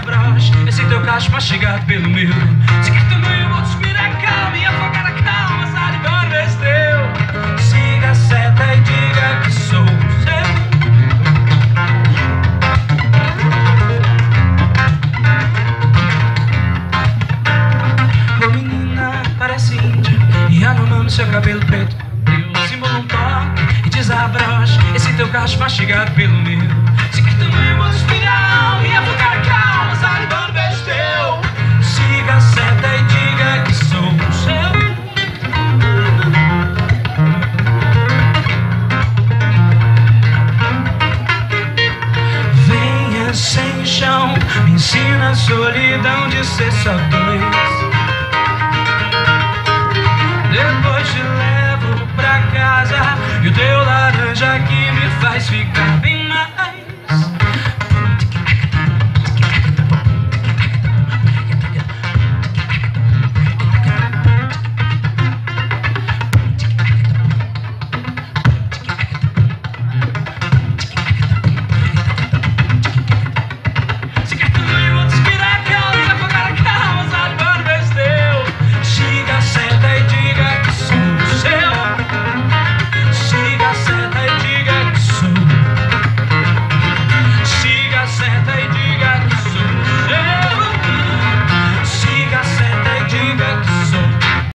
desabroche esse teu cacho mastigado pelo meu. Se quer também eu vou despir a calma e afogar a calma, salivando esse teu. Siga a seta e diga que sou seu. Ô menina, parece índia e amamando seu cabelo preto. Eu simula um toque e desabroche esse teu cacho mastigado pelo meu. Se quer também eu vou despir a alma e afogar a calma, salivando beijo teu. Siga a seta e diga que sou seu. Venha sem chão, me ensina a solidão de ser só dois. Depois te levo pra casa e o teu laranja que me faz ficar